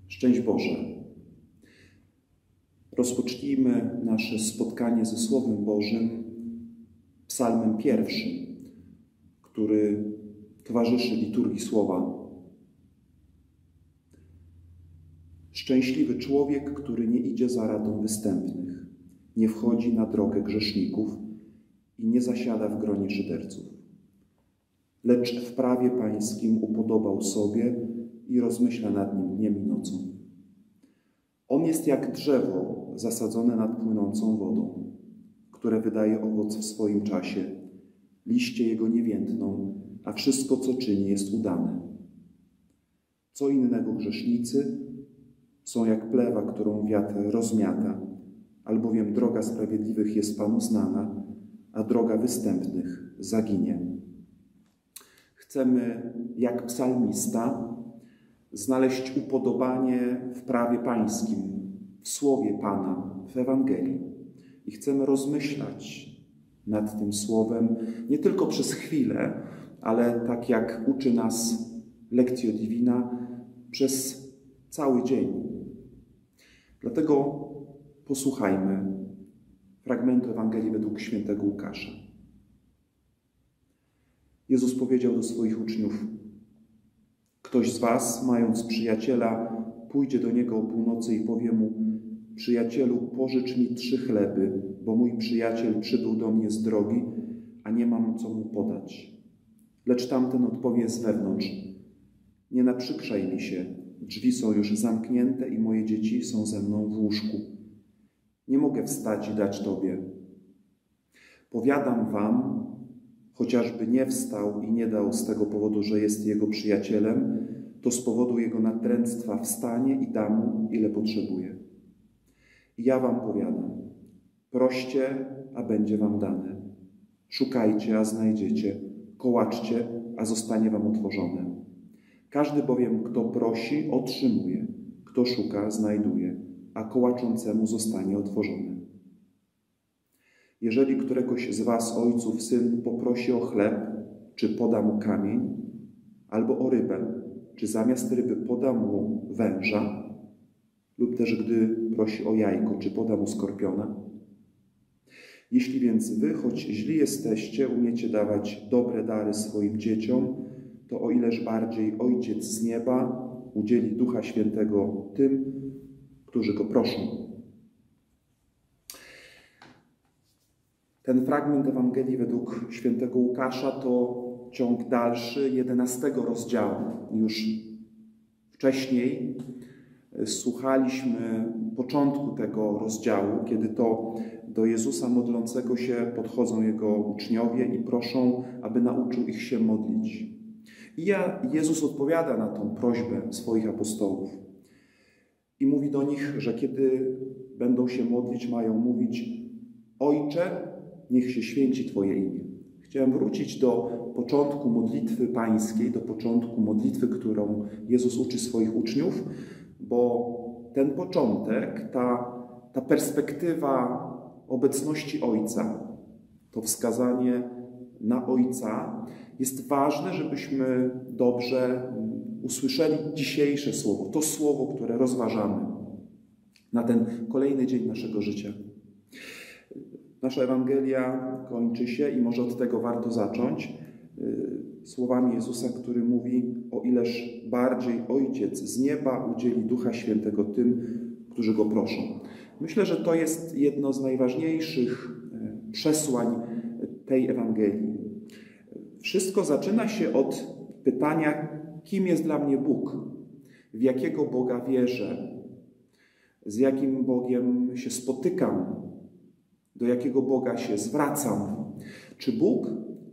Szczęść Boże! Rozpocznijmy nasze spotkanie ze Słowem Bożym psalmem 1, który towarzyszy liturgii Słowa. Szczęśliwy człowiek, który nie idzie za radą występnych, nie wchodzi na drogę grzeszników i nie zasiada w gronie szyderców. Lecz w prawie Pańskim upodobał sobie i rozmyśla nad nim dniem i nocą. On jest jak drzewo zasadzone nad płynącą wodą, które wydaje owoc w swoim czasie. Liście jego nie więdną, a wszystko, co czyni, jest udane. Co innego grzesznicy są jak plewa, którą wiatr rozmiata, albowiem droga sprawiedliwych jest Panu znana, a droga występnych zaginie. Chcemy, jak psalmista, znaleźć upodobanie w prawie Pańskim, w Słowie Pana, w Ewangelii. I chcemy rozmyślać nad tym Słowem nie tylko przez chwilę, ale tak jak uczy nas Lectio Divina, przez cały dzień. Dlatego posłuchajmy fragmentu Ewangelii według świętego Łukasza. Jezus powiedział do swoich uczniów: ktoś z was, mając przyjaciela, pójdzie do niego o północy i powie mu: przyjacielu, pożycz mi 3 chleby, bo mój przyjaciel przybył do mnie z drogi, a nie mam co mu podać. Lecz tamten odpowie z wewnątrz: nie naprzykrzaj mi się, drzwi są już zamknięte i moje dzieci są ze mną w łóżku. Nie mogę wstać i dać tobie. Powiadam wam, chociażby nie wstał i nie dał z tego powodu, że jest jego przyjacielem, to z powodu jego natręctwa wstanie i da mu, ile potrzebuje. I ja wam powiadam, proście, a będzie wam dane. Szukajcie, a znajdziecie. Kołaczcie, a zostanie wam otworzone. Każdy bowiem, kto prosi, otrzymuje. Kto szuka, znajduje, a kołaczącemu zostanie otworzone. Jeżeli któregoś z was, ojców, syn poprosi o chleb, czy poda mu kamień, albo o rybę, czy zamiast ryby poda mu węża, lub też gdy prosi o jajko, czy poda mu skorpiona? Jeśli więc wy, choć źli jesteście, umiecie dawać dobre dary swoim dzieciom, to o ileż bardziej Ojciec z nieba udzieli Ducha Świętego tym, którzy Go proszą. Ten fragment Ewangelii według świętego Łukasza to ciąg dalszy 11 rozdziału. Już wcześniej słuchaliśmy początku tego rozdziału, kiedy to do Jezusa modlącego się podchodzą Jego uczniowie i proszą, aby nauczył ich się modlić. I Jezus odpowiada na tą prośbę swoich apostołów i mówi do nich, że kiedy będą się modlić, mają mówić: Ojcze, niech się święci Twoje imię. Chciałem wrócić do początku modlitwy pańskiej, do początku modlitwy, którą Jezus uczy swoich uczniów, bo ten początek, ta perspektywa obecności Ojca, to wskazanie na Ojca jest ważne, żebyśmy dobrze usłyszeli dzisiejsze słowo, to słowo, które rozważamy na ten kolejny dzień naszego życia. Nasza Ewangelia kończy się i może od tego warto zacząć słowami Jezusa, który mówi: o ileż bardziej Ojciec z nieba udzieli Ducha Świętego tym, którzy Go proszą. Myślę, że to jest jedno z najważniejszych przesłań tej Ewangelii. Wszystko zaczyna się od pytania, kim jest dla mnie Bóg? W jakiego Boga wierzę? Z jakim Bogiem się spotykam? Do jakiego Boga się zwracam? Czy Bóg,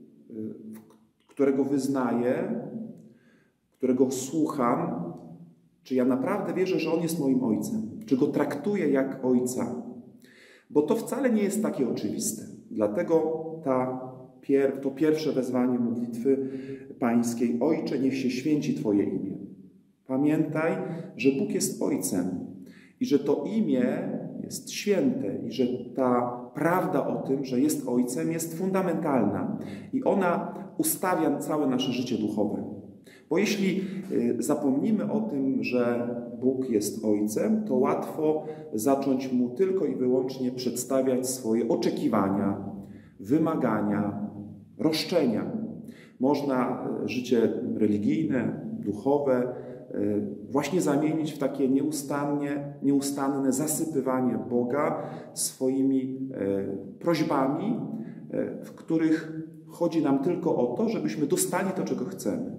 którego wyznaję, którego słucham, czy ja naprawdę wierzę, że On jest moim Ojcem? Czy Go traktuję jak Ojca? Bo to wcale nie jest takie oczywiste. Dlatego to pierwsze wezwanie modlitwy pańskiej: Ojcze, niech się święci Twoje imię. Pamiętaj, że Bóg jest Ojcem i że to imię jest święte i że ta prawda o tym, że jest Ojcem, jest fundamentalna i ona ustawia całe nasze życie duchowe. Bo jeśli zapomnimy o tym, że Bóg jest Ojcem, to łatwo zacząć Mu tylko i wyłącznie przedstawiać swoje oczekiwania, wymagania, roszczenia. Można życie religijne, duchowe właśnie zamienić w takie nieustanne zasypywanie Boga swoimi prośbami, w których chodzi nam tylko o to, żebyśmy dostali to, czego chcemy.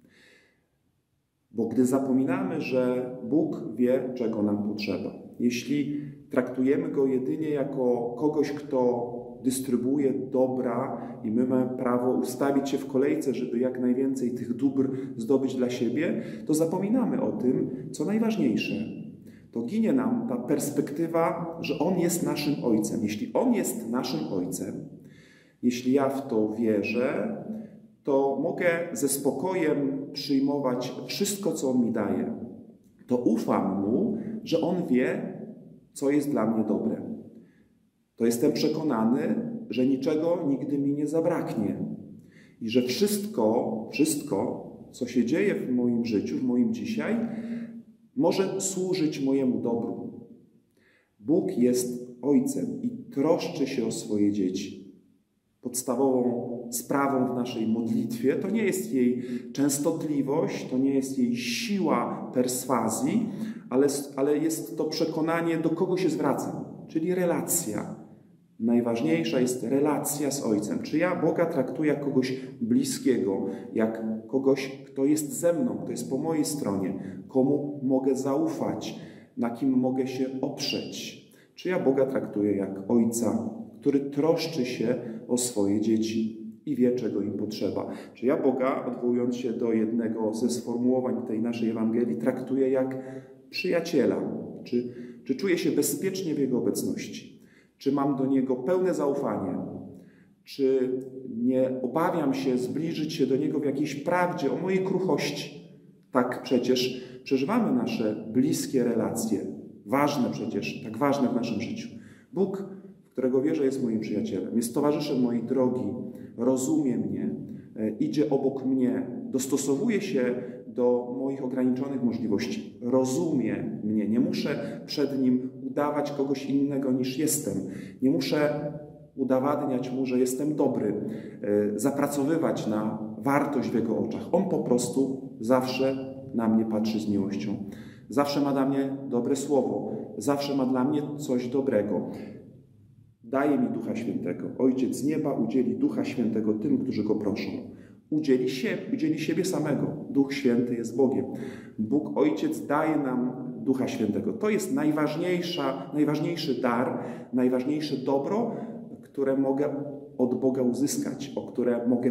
Bo gdy zapominamy, że Bóg wie, czego nam potrzeba, jeśli traktujemy Go jedynie jako kogoś, kto dystrybuuje dobra i my mamy prawo ustawić się w kolejce, żeby jak najwięcej tych dóbr zdobyć dla siebie, to zapominamy o tym, co najważniejsze. To ginie nam ta perspektywa, że On jest naszym Ojcem. Jeśli On jest naszym Ojcem, jeśli ja w to wierzę, to mogę ze spokojem przyjmować wszystko, co On mi daje. To ufam Mu, że On wie, co jest dla mnie dobre. To jestem przekonany, że niczego nigdy mi nie zabraknie. I że wszystko, co się dzieje w moim życiu, w moim dzisiaj, może służyć mojemu dobru. Bóg jest Ojcem i troszczy się o swoje dzieci. Podstawową sprawą w naszej modlitwie to nie jest jej częstotliwość, to nie jest jej siła perswazji, ale jest to przekonanie, do kogo się zwracam, czyli relacja. Najważniejsza jest relacja z Ojcem. Czy ja Boga traktuję jak kogoś bliskiego, jak kogoś, kto jest ze mną, kto jest po mojej stronie, komu mogę zaufać, na kim mogę się oprzeć. Czy ja Boga traktuję jak Ojca, który troszczy się o swoje dzieci i wie, czego im potrzeba. Czy ja Boga, odwołując się do jednego ze sformułowań tej naszej Ewangelii, traktuję jak przyjaciela? Czy czuję się bezpiecznie w Jego obecności? Czy mam do Niego pełne zaufanie? Czy nie obawiam się zbliżyć się do Niego w jakiejś prawdzie o mojej kruchości? Tak przecież przeżywamy nasze bliskie relacje, ważne przecież, tak ważne w naszym życiu. Bóg, w którego wierzę, jest moim przyjacielem, jest towarzyszem mojej drogi, rozumie mnie, idzie obok mnie, dostosowuje się do moich ograniczonych możliwości, rozumie mnie. Nie muszę przed Nim udawać kogoś innego niż jestem. Nie muszę udowadniać Mu, że jestem dobry, zapracowywać na wartość w Jego oczach. On po prostu zawsze na mnie patrzy z miłością. Zawsze ma dla mnie dobre słowo. Zawsze ma dla mnie coś dobrego. Daje mi Ducha Świętego. Ojciec z nieba udzieli Ducha Świętego tym, którzy Go proszą. Udzieli siebie samego. Duch Święty jest Bogiem. Bóg Ojciec daje nam Ducha Świętego. To jest najważniejszy dar, najważniejsze dobro, które mogę od Boga uzyskać, o które mogę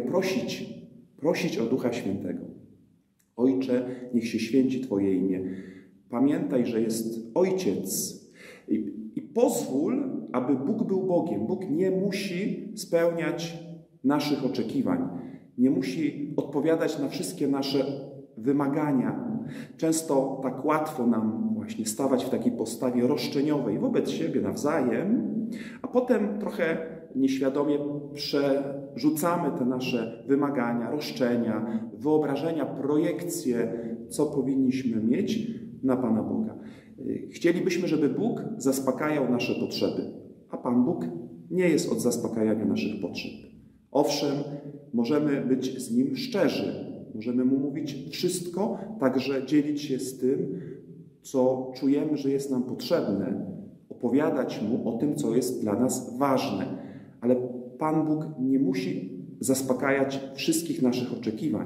prosić o Ducha Świętego. Ojcze, niech się święci Twoje imię. Pamiętaj, że jest Ojciec i pozwól, aby Bóg był Bogiem. Bóg nie musi spełniać naszych oczekiwań. Nie musi odpowiadać na wszystkie nasze wymagania. Często tak łatwo nam właśnie stawać w takiej postawie roszczeniowej wobec siebie nawzajem, a potem trochę nieświadomie przerzucamy te nasze wymagania, roszczenia, wyobrażenia, projekcje, co powinniśmy mieć na Pana Boga. Chcielibyśmy, żeby Bóg zaspokajał nasze potrzeby, a Pan Bóg nie jest od zaspokajania naszych potrzeb. Owszem, możemy być z Nim szczerzy, możemy Mu mówić wszystko, także dzielić się z tym, co czujemy, że jest nam potrzebne, opowiadać Mu o tym, co jest dla nas ważne. Ale Pan Bóg nie musi zaspokajać wszystkich naszych oczekiwań,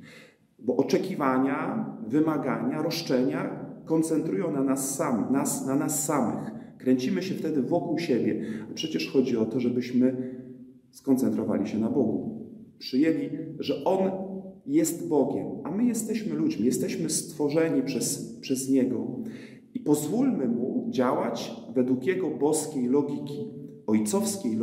bo oczekiwania, wymagania, roszczenia koncentrują na nas samych. Kręcimy się wtedy wokół siebie. A przecież chodzi o to, żebyśmy skoncentrowali się na Bogu. Przyjęli, że On jest Bogiem, a my jesteśmy ludźmi, jesteśmy stworzeni przez Niego. I pozwólmy Mu działać według Jego boskiej logiki, ojcowskiej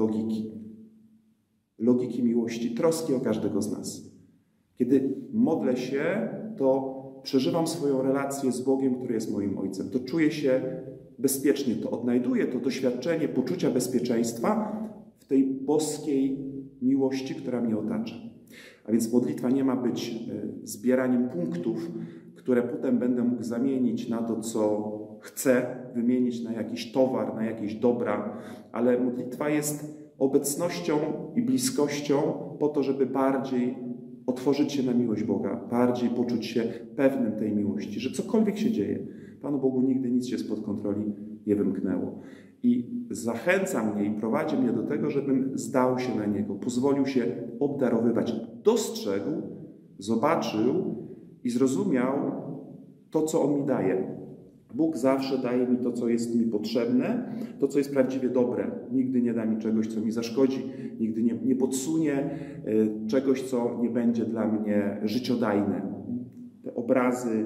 logiki miłości, troski o każdego z nas. Kiedy modlę się, to przeżywam swoją relację z Bogiem, który jest moim Ojcem. To czuję się bezpiecznie, to odnajduję to doświadczenie poczucia bezpieczeństwa w tej boskiej miłości, która mnie otacza. A więc modlitwa nie ma być zbieraniem punktów, które potem będę mógł zamienić na to, co chcę, wymienić na jakiś towar, na jakieś dobra, ale modlitwa jest obecnością i bliskością po to, żeby bardziej otworzyć się na miłość Boga, bardziej poczuć się pewnym tej miłości, że cokolwiek się dzieje, Panu Bogu nigdy nic się spod kontroli nie wymknęło. I zachęca mnie i prowadzi mnie do tego, żebym zdał się na Niego, pozwolił się obdarowywać, dostrzegł, zobaczył i zrozumiał to, co On mi daje. Bóg zawsze daje mi to, co jest mi potrzebne, to, co jest prawdziwie dobre. Nigdy nie da mi czegoś, co mi zaszkodzi, nigdy nie podsunie czegoś, co nie będzie dla mnie życiodajne. Te obrazy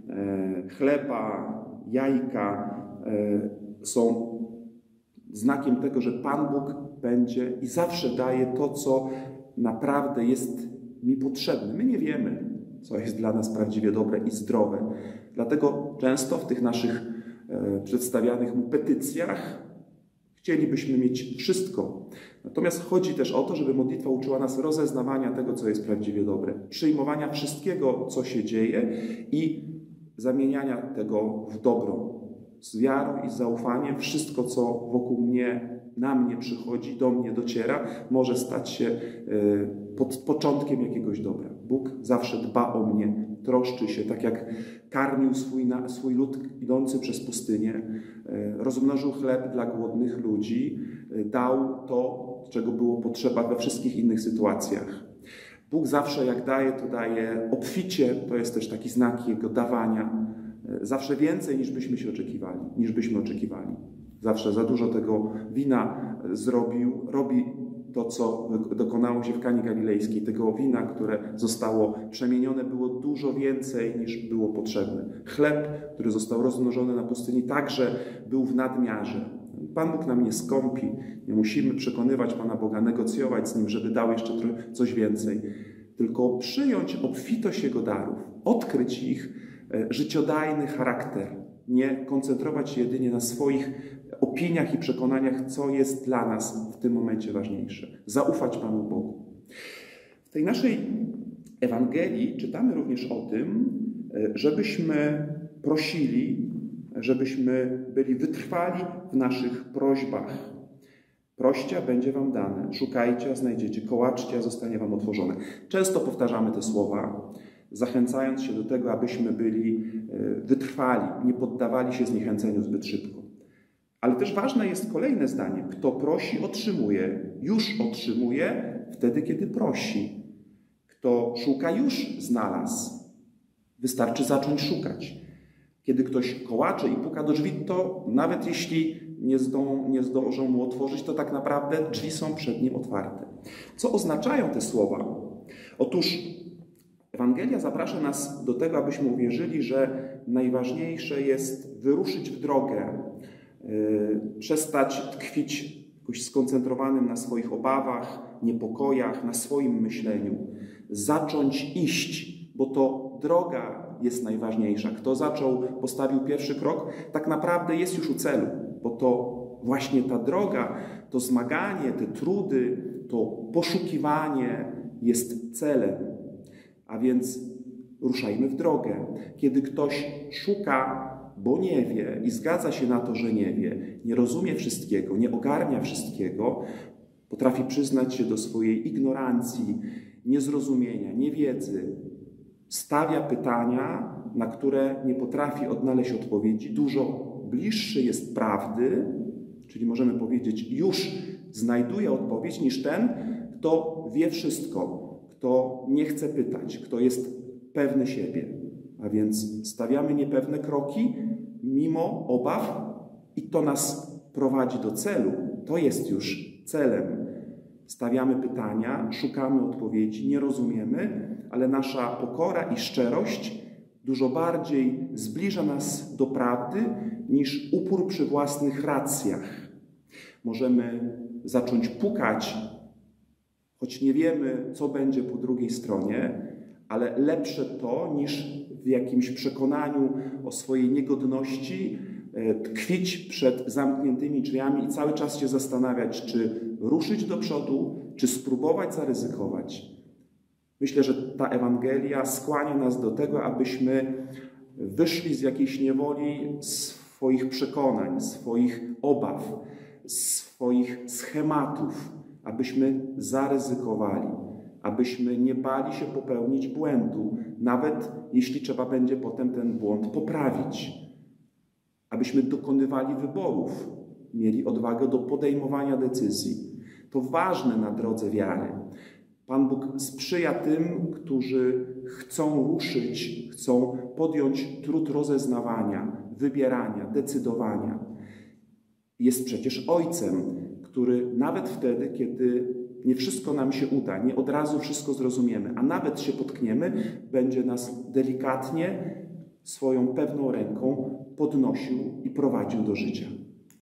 chleba, jajka są znakiem tego, że Pan Bóg będzie i zawsze daje to, co naprawdę jest mi potrzebne. My nie wiemy, co jest dla nas prawdziwie dobre i zdrowe. Dlatego często w tych naszych przedstawianych Mu petycjach chcielibyśmy mieć wszystko. Natomiast chodzi też o to, żeby modlitwa uczyła nas rozeznawania tego, co jest prawdziwie dobre. Przyjmowania wszystkiego, co się dzieje i zamieniania tego w dobro. Z wiarą i z zaufaniem wszystko, co wokół mnie, na mnie przychodzi, do mnie dociera, może stać się początkiem jakiegoś dobra. Bóg zawsze dba o mnie, troszczy się, tak jak karmił swój lud idący przez pustynię, rozmnożył chleb dla głodnych ludzi, dał to, czego było potrzeba we wszystkich innych sytuacjach. Bóg zawsze jak daje, to daje obficie, to jest też taki znak Jego dawania, zawsze więcej niż byśmy oczekiwali. Zawsze za dużo tego wina robi to, co dokonało się w Kanie Galilejskiej. Tego wina, które zostało przemienione, było dużo więcej niż było potrzebne. Chleb, który został rozmnożony na pustyni, także był w nadmiarze. Pan Bóg nam nie skąpi. Nie musimy przekonywać Pana Boga, negocjować z Nim, żeby dał jeszcze coś więcej. Tylko przyjąć obfitość Jego darów, odkryć ich życiodajny charakter. Nie koncentrować się jedynie na swoich opiniach i przekonaniach, co jest dla nas w tym momencie ważniejsze. Zaufać Panu Bogu. W tej naszej Ewangelii czytamy również o tym, żebyśmy prosili, żebyśmy byli wytrwali w naszych prośbach. Proście, a będzie wam dane. Szukajcie, a znajdziecie. Kołaczcie, a zostanie wam otworzone. Często powtarzamy te słowa, zachęcając się do tego, abyśmy byli wytrwali, nie poddawali się zniechęceniu zbyt szybko. Ale też ważne jest kolejne zdanie. Kto prosi, otrzymuje. Już otrzymuje wtedy, kiedy prosi. Kto szuka, już znalazł. Wystarczy zacząć szukać. Kiedy ktoś kołacze i puka do drzwi, to nawet jeśli nie zdążą mu otworzyć, to tak naprawdę drzwi są przed nim otwarte. Co oznaczają te słowa? Otóż Ewangelia zaprasza nas do tego, abyśmy uwierzyli, że najważniejsze jest wyruszyć w drogę, przestać tkwić jakoś skoncentrowanym na swoich obawach, niepokojach, na swoim myśleniu. Zacząć iść, bo to droga jest najważniejsza. Kto postawił pierwszy krok, tak naprawdę jest już u celu, bo to właśnie ta droga, to zmaganie, te trudy, to poszukiwanie jest celem. A więc ruszajmy w drogę. Kiedy ktoś szuka, bo nie wie i zgadza się na to, że nie wie, nie rozumie wszystkiego, nie ogarnia wszystkiego, potrafi przyznać się do swojej ignorancji, niezrozumienia, niewiedzy, stawia pytania, na które nie potrafi odnaleźć odpowiedzi, dużo bliższy jest prawdy, czyli możemy powiedzieć, już znajduje odpowiedź, niż ten, kto wie wszystko, kto nie chce pytać, kto jest pewny siebie. A więc stawiamy niepewne kroki mimo obaw i to nas prowadzi do celu. To jest już celem. Stawiamy pytania, szukamy odpowiedzi, nie rozumiemy, ale nasza pokora i szczerość dużo bardziej zbliża nas do prawdy niż upór przy własnych racjach. Możemy zacząć pukać, choć nie wiemy, co będzie po drugiej stronie, ale lepsze to, niż w jakimś przekonaniu o swojej niegodności tkwić przed zamkniętymi drzwiami i cały czas się zastanawiać, czy ruszyć do przodu, czy spróbować zaryzykować. Myślę, że ta Ewangelia skłania nas do tego, abyśmy wyszli z jakiejś niewoli swoich przekonań, swoich obaw, swoich schematów, abyśmy zaryzykowali, abyśmy nie bali się popełnić błędu, nawet jeśli trzeba będzie potem ten błąd poprawić, abyśmy dokonywali wyborów, mieli odwagę do podejmowania decyzji. To ważne na drodze wiary. Pan Bóg sprzyja tym, którzy chcą ruszyć, chcą podjąć trud rozeznawania, wybierania, decydowania. Jest przecież Ojcem, który nawet wtedy, kiedy nie wszystko nam się uda, nie od razu wszystko zrozumiemy, a nawet się potkniemy, będzie nas delikatnie swoją pewną ręką podnosił i prowadził do życia.